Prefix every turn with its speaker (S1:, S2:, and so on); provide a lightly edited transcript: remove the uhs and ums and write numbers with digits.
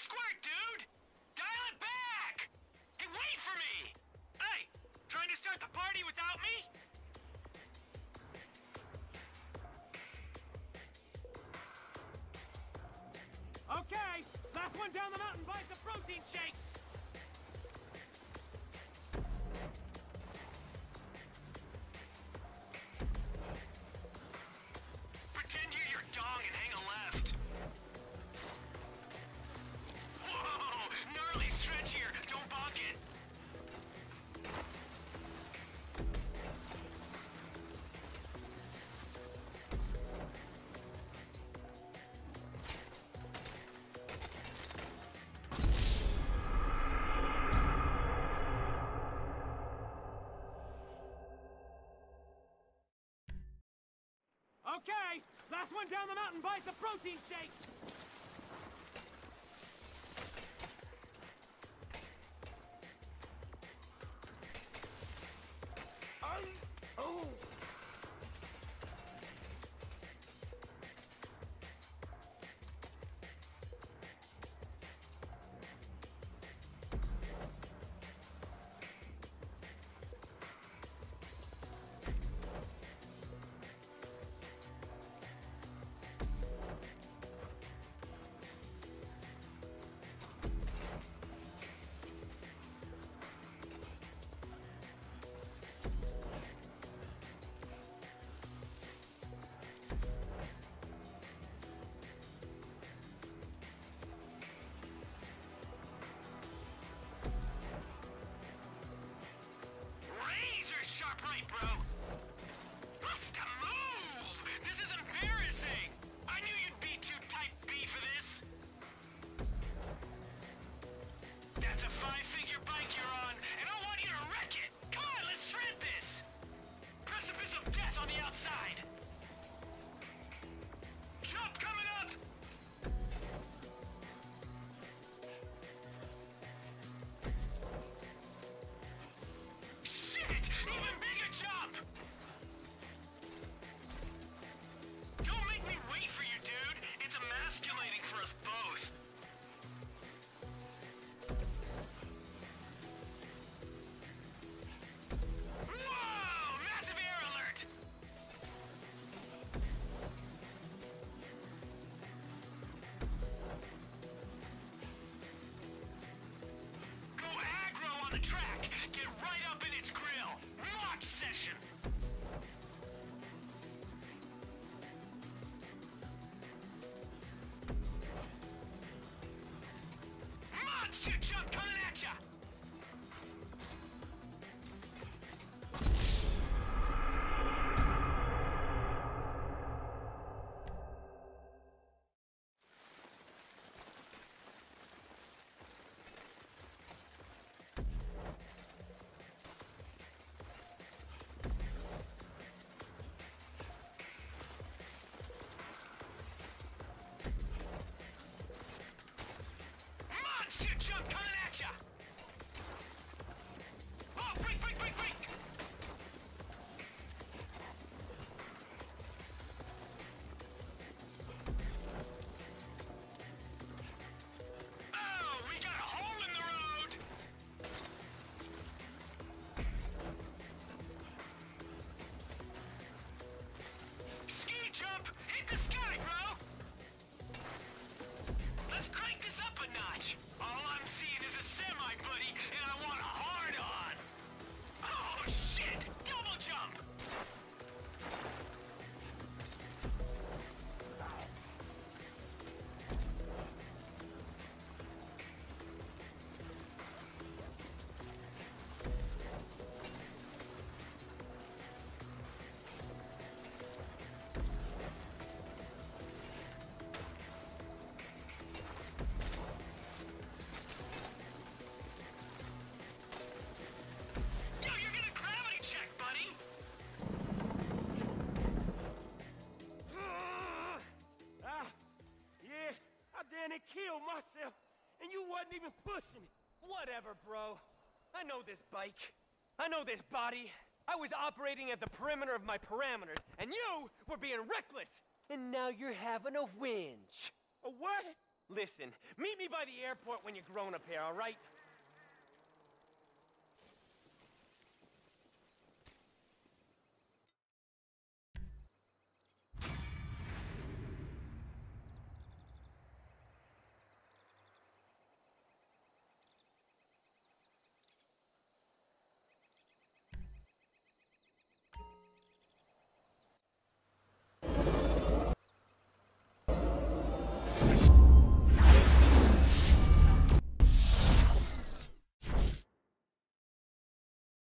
S1: squirt, dude! Dial it back! Hey, wait for me! Hey, trying to start the party without me? Okay, last one down the mountain buys the protein shake! Pretend you're your dong and hang a left. Whoa! Gnarly stretch here! Don't bonk it! Okay, last one down the mountain buys the protein shake! Oh! Razor sharp right, bro! Bust a move! This is embarrassing! I knew you'd be too type B for this! That's a 5-figure bike you're on, and I want you to wreck it! Come on, let's shred this! Precipice of death on the outside! Jump coming up! Shit! Even bigger jump! Don't make me wait for you, dude! It's emasculating for us both! Whoa! Massive air alert! Go aggro on the track! Get right up in its grill! Lock session! Monster jump coming at ya! Monster jump coming at ya! Oh, break, break, break, break! Oh, we got a hole in the road! Ski jump! Hit the sky, bro! Let's crank this up a notch! All I'm seeing is a semi, buddy, and I want a hard-on! Oh, shit! Double jump! Yo, you're gonna gravity check, buddy! Yeah, I damn near killed myself, and you wasn't even pushing it. Whatever, bro. I know this bike. I know this body. I was operating at the perimeter of my parameters, and you were being reckless. And now you're having a whinge. A what? Listen, meet me by the airport when you're grown up here, all right?